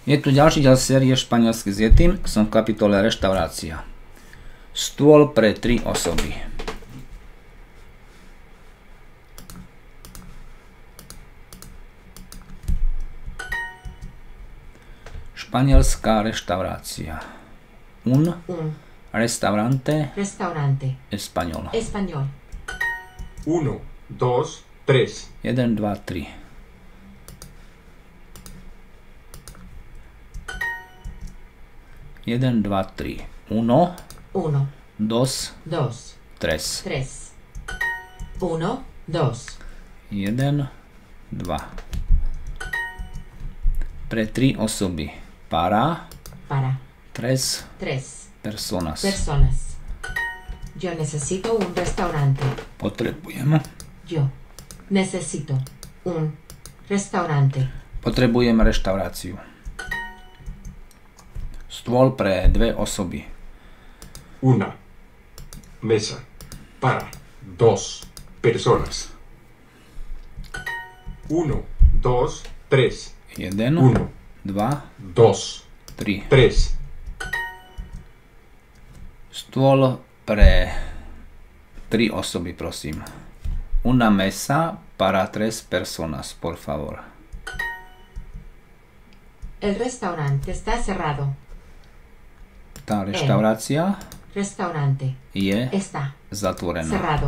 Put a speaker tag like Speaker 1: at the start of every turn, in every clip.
Speaker 1: Je tu ďalší diel série Španielsky s Yetim, som v kapitole Reštaurácia. Stôl pre 3 osoby. Španielská reštaurácia. Un restaurante español.
Speaker 2: 1, 2, 3.
Speaker 1: 1, 2, 3. 1, 2, 3. 1, 2, 3.
Speaker 2: 1, 2.
Speaker 1: 1, 2. Pre 3 osoby. Para 3 personas.
Speaker 2: Yo necesito un restaurante. Yo necesito un restaurante.
Speaker 1: Potrebujeme reštauráciu. Stôl pre 2 osoby.
Speaker 2: Una mesa para 2 personas. 1, 2, 3.
Speaker 1: 1,
Speaker 2: 1,
Speaker 1: 2,
Speaker 2: 2,
Speaker 1: 3.
Speaker 2: 3.
Speaker 1: Stôl pre 3 osoby, prosím. Una mesa para 3 personas, por favor.
Speaker 2: El restaurante está cerrado.
Speaker 1: Tá reštaurácia
Speaker 2: Restaurante
Speaker 1: je
Speaker 2: está
Speaker 1: zatvorená.
Speaker 2: cerrado.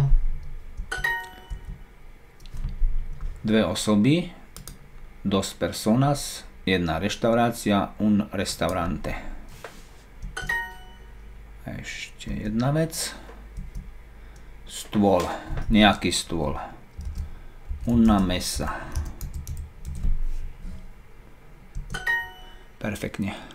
Speaker 1: 2 osoby, 2 personas, 1 reštaurácia, un restaurante. A ešte jedna vec. Stôl, nejaký stôl. Una mesa. Perfektne.